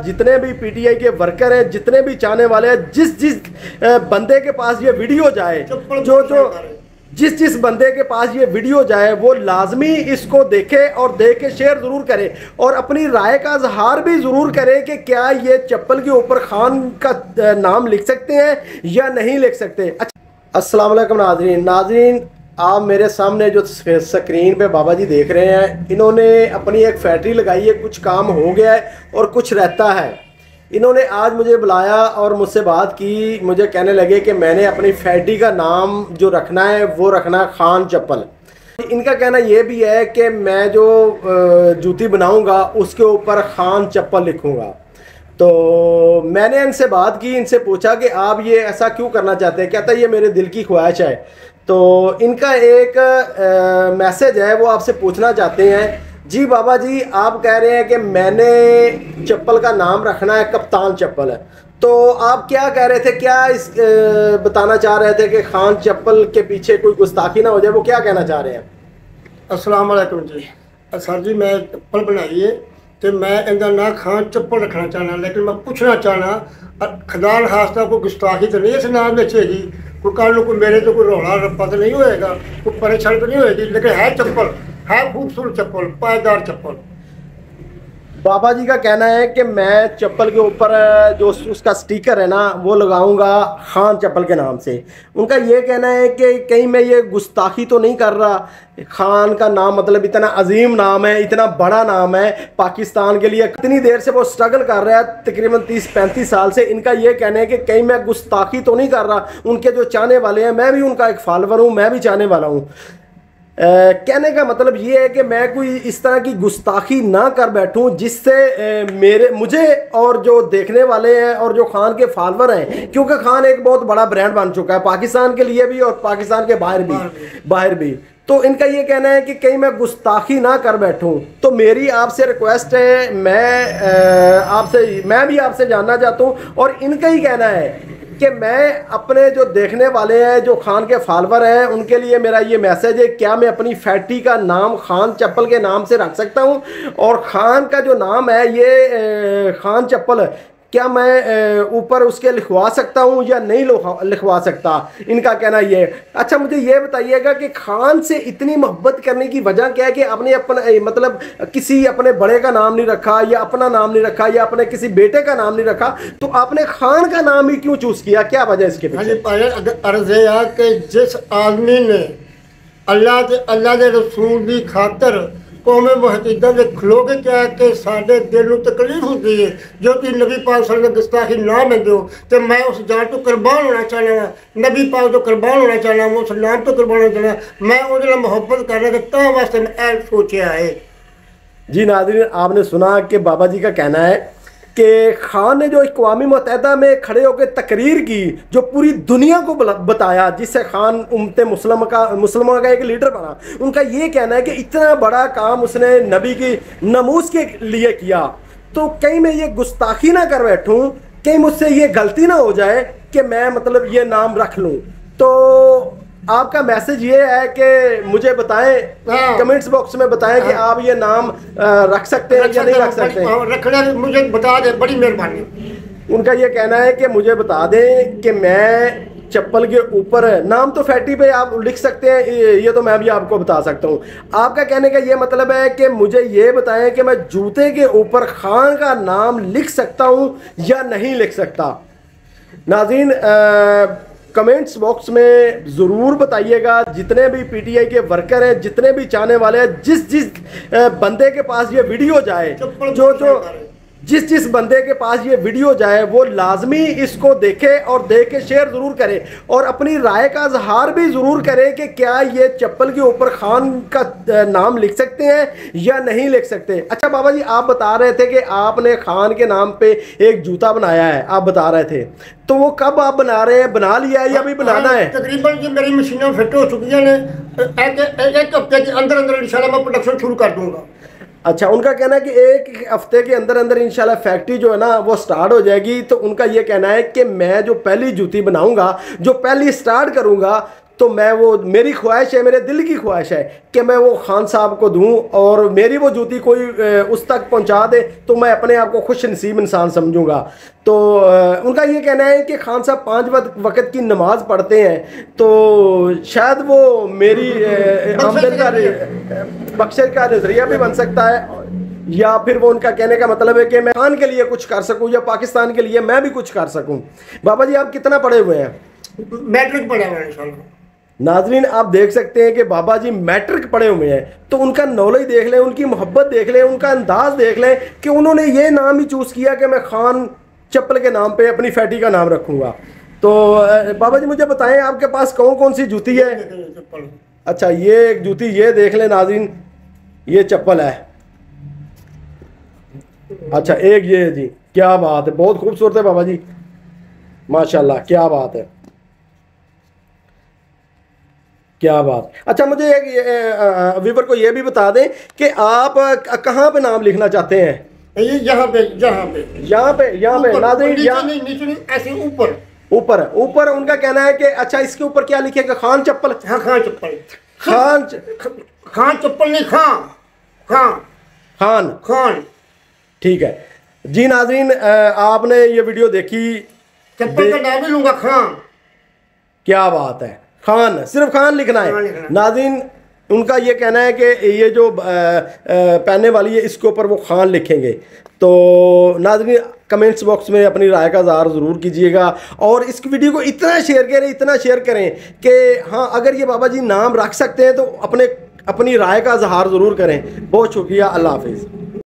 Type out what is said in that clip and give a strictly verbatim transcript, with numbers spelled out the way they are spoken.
जितने भी पीटीआई के वर्कर हैं, जितने भी चाहने वाले हैं, जिस जिस बंदे के पास ये वीडियो जाए, जो जो जिस जिस बंदे के पास ये वीडियो जाए वो लाजमी इसको देखे और देख के शेयर ज़रूर करे और अपनी राय का इजहार भी ज़रूर करे कि क्या ये चप्पल के ऊपर खान का नाम लिख सकते हैं या नहीं लिख सकते। अच्छा, अस्सलाम वालेकुम नाज़रीन नाज़रीन आप मेरे सामने जो स्क्रीन पे बाबा जी देख रहे हैं, इन्होंने अपनी एक फैक्ट्री लगाई है, कुछ काम हो गया है और कुछ रहता है। इन्होंने आज मुझे बुलाया और मुझसे बात की, मुझे कहने लगे कि मैंने अपनी फैक्ट्री का नाम जो रखना है वो रखना है खान चप्पल। इनका कहना ये भी है कि मैं जो जूती बनाऊंगा उसके ऊपर खान चप्पल लिखूंगा। तो मैंने इनसे बात की, इनसे पूछा कि आप ये ऐसा क्यों करना चाहते हैं। कहता है ये मेरे दिल की ख्वाहिश है। तो इनका एक मैसेज है वो आपसे पूछना चाहते हैं। जी बाबा जी, आप कह रहे हैं कि मैंने चप्पल का नाम रखना है कप्तान चप्पल है, तो आप क्या कह रहे थे, क्या इस ए, बताना चाह रहे थे कि खान चप्पल के पीछे कोई गुस्ताखी ना हो जाए, वो क्या कहना चाह रहे हैं? अस्सलाम वालेकुम जी। सर जी मैं चप्पल बनाई है तो मैं इनका ना खान चप्पल रखना चाहना, लेकिन मैं पूछना चाहना खुदा खास्ता कोई गुस्ताखी तो नहीं इस नाम बचेगी, कोई कल को मेरे तो कोई रौला रप्पा तो नहीं होएगा, कोई परेशानी तो नहीं होएगी, लेकिन है चप्पल, है खूबसूरत चप्पल, पायदार चप्पल। बाबा जी का कहना है कि मैं चप्पल के ऊपर जो उसका स्टिकर है ना वो लगाऊंगा खान चप्पल के नाम से। उनका ये कहना है कि कहीं मैं ये गुस्ताखी तो नहीं कर रहा। खान का नाम मतलब इतना अजीम नाम है, इतना बड़ा नाम है पाकिस्तान के लिए, कितनी देर से वो स्ट्रगल कर रहा है, तकरीबन तीस पैंतीस साल से। इनका ये कहना है कि कहीं मैं गुस्ताखी तो नहीं कर रहा। उनके जो चाहने वाले हैं, मैं भी उनका एक फॉलोवर हूँ, मैं भी चाहने वाला हूँ। Uh, कहने का मतलब ये है कि मैं कोई इस तरह की गुस्ताखी ना कर बैठूं जिससे uh, मेरे मुझे और जो देखने वाले हैं और जो खान के फॉलोवर हैं, क्योंकि खान एक बहुत बड़ा ब्रांड बन चुका है पाकिस्तान के लिए भी और पाकिस्तान के बाहर भी बाहर भी तो इनका ये कहना है कि कहीं मैं गुस्ताखी ना कर बैठूं। तो मेरी आपसे रिक्वेस्ट है, मैं uh, आपसे मैं भी आपसे जानना चाहता हूं और इनका ही कहना है कि मैं अपने जो देखने वाले हैं, जो खान के फॉलोवर हैं, उनके लिए मेरा ये मैसेज है, क्या मैं अपनी फैक्ट्री का नाम खान चप्पल के नाम से रख सकता हूं? और खान का जो नाम है ये खान चप्पल, क्या मैं ऊपर उसके लिखवा सकता हूं या नहीं लिखवा सकता? इनका कहना ये है। अच्छा, मुझे ये बताइएगा कि खान से इतनी मोहब्बत करने की वजह क्या है कि आपने अपना मतलब किसी अपने बड़े का नाम नहीं रखा या अपना नाम नहीं रखा या अपने किसी बेटे का नाम नहीं रखा, तो आपने खान का नाम ही क्यों चूज किया? क्या वजह इसके पीछे? अर्ज है कि जिस आदमी ने अल्लाह के अल्लाह के रसूल की खातर कौमे मुहतदा के खलो के क्या कि साढ़े दिल में तकलीफ होती है जो कि नबी पाक सल्लल्लाहु अलैहि वसल्लम गुस्ताखी ना में दो, तो मैं उस जान तो कुर्बान होना चाहना, नबी पाक तो कुर्बान होना चाहना, उस नाम तो कुर्बान होना चाहना, मैं वो मोहब्बत कर रहा था वास्ते मैं ऐ सोचा है। जी नाज़रीन, आपने सुना कि बाबा जी का कहना है कि खान ने जो अक़वाम मुत्तहिदा में खड़े होकर तकरीर की, जो पूरी दुनिया को बताया, जिससे खान उम्मत मुस्लिम का मुसलमान का एक लीडर बना। उनका ये कहना है कि इतना बड़ा काम उसने नबी की नमूस के लिए किया, तो कहीं मैं ये गुस्ताखी ना कर बैठूं, कहीं मुझसे ये गलती ना हो जाए कि मैं मतलब ये नाम रख लूं। तो आपका मैसेज ये है कि मुझे बताएं, हाँ। कमेंट्स बॉक्स में बताएं, हाँ। कि आप ये नाम रख सकते हैं या नहीं रख सकते हैं। रखना मुझे बता दें, बड़ी मेहरबानी। उनका ये कहना है कि मुझे बता दें कि मैं चप्पल के ऊपर नाम तो फैक्ट्री पे आप लिख सकते हैं, ये तो मैं भी आपको बता सकता हूँ। आपका कहने का ये मतलब है कि मुझे ये बताएं कि मैं जूते के ऊपर खान का नाम लिख सकता हूँ या नहीं लिख सकता। नाज़रीन, कमेंट्स बॉक्स में ज़रूर बताइएगा, जितने भी पीटीआई के वर्कर हैं, जितने भी चाहने वाले हैं, जिस जिस बंदे के पास ये वीडियो जाए, जो जो जिस जिस बंदे के पास ये वीडियो जाए वो लाजमी इसको देखे और देख के शेयर ज़रूर करे और अपनी राय का इजहार भी ज़रूर करे कि क्या ये चप्पल के ऊपर खान का नाम लिख सकते हैं या नहीं लिख सकते। अच्छा बाबा जी, आप बता रहे थे कि आपने खान के नाम पे एक जूता बनाया है, आप बता रहे थे, तो वो कब आप बना रहे हैं? बना लिया है या अभी बनाना है? तकरीबन जी मेरी मशीनें फिट हो चुकी हैं, एक हफ्ते के अंदर अंदर इंशाल्लाह मैं प्रोडक्शन शुरू कर दूँगा। अच्छा, उनका कहना है कि एक हफ्ते के अंदर अंदर इंशाल्लाह फैक्ट्री जो है ना वो स्टार्ट हो जाएगी। तो उनका ये कहना है कि मैं जो पहली जूती बनाऊंगा, जो पहली स्टार्ट करूंगा, तो मैं वो, मेरी ख्वाहिश है, मेरे दिल की ख्वाहिश है कि मैं वो खान साहब को दूं और मेरी वो जूती कोई उस तक पहुंचा दे तो मैं अपने आप को खुश नसीब इंसान समझूंगा। तो उनका ये कहना है कि खान साहब पाँच वक्त की नमाज पढ़ते हैं, तो शायद वो मेरी आमदन का बख्शिश का नजरिया भी बन सकता है, या फिर वो उनका कहने का मतलब है कि मैं खान के लिए कुछ कर सकूं या पाकिस्तान के लिए मैं भी कुछ कर सकूं। बाबा जी आप कितना पढ़े हुए हैं? मैट्रिक पढ़ा हुआ है। नाजरीन आप देख सकते हैं कि बाबा जी मैट्रिक पढ़े हुए हैं, तो उनका नॉलेज देख लें, उनकी मोहब्बत देख लें, उनका अंदाज देख लें कि उन्होंने ये नाम ही चूज़ किया कि मैं खान चप्पल के नाम पे अपनी फैटी का नाम रखूंगा। तो बाबा जी मुझे बताएं आपके पास कौन कौन सी जूती है? अच्छा ये एक जूती, ये देख लें नाजरीन, ये चप्पल है। अच्छा एक ये है जी, क्या बात है, बहुत खूबसूरत है बाबा जी, माशाल्लाह, क्या बात है, क्या बात। अच्छा मुझे एक व्यूवर को ये भी बता दें कि आप कहाँ पे नाम लिखना चाहते हैं? ये यहाँ पे, यहाँ पे, यहाँ पे, यहाँ पे नाज़रीन, यहाँ नहीं, नीचे नहीं, ऐसे ऊपर ऊपर ऊपर उनका कहना है कि अच्छा इसके ऊपर क्या लिखेगा? खान चप्पल। हाँ खान चप्पल, खान खान चप्पल नहीं, खान खान खान खान ठीक है जी। नाज़रीन आपने ये वीडियो देखी, चप्पल का नाम ही लूंगा खान। क्या बात है, खान, सिर्फ खान लिखना है। नाज़रीन उनका ये कहना है कि ये जो पहनने वाली है इसके ऊपर वो खान लिखेंगे। तो नाज़रीन कमेंट्स बॉक्स में अपनी राय का इज़हार ज़रूर कीजिएगा और इस वीडियो को इतना शेयर करें, इतना शेयर करें कि हाँ अगर ये बाबा जी नाम रख सकते हैं तो अपने अपनी राय का इज़हार ज़रूर करें। बहुत शुक्रिया, अल्लाह हाफिज़।